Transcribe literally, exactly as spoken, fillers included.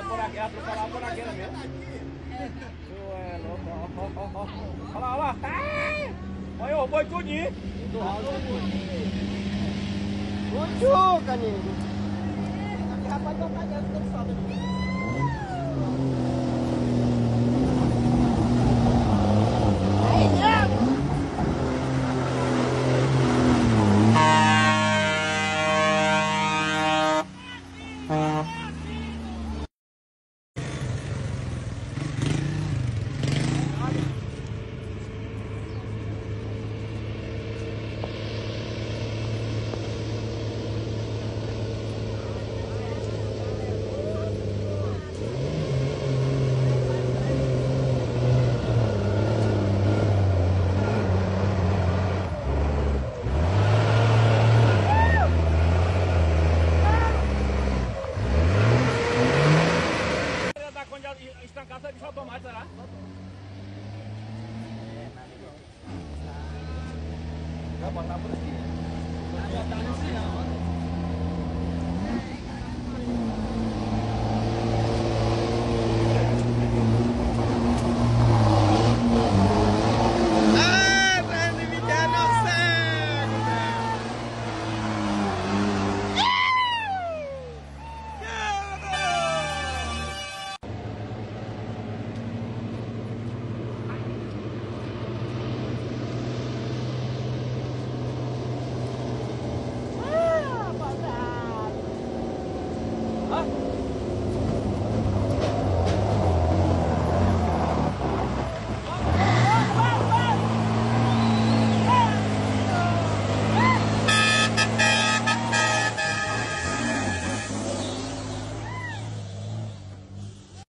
por aqui, atropelar por aqui mesmo. Tu é louco, ó, ó, ó. Olha lá, olha lá. Olha o boi tudinho. O Tchuca, nego. Aqui rapaz não tá dentro, tem sobra. Estancar serviço automático, será? Vai botar por aqui. Vai botar no final.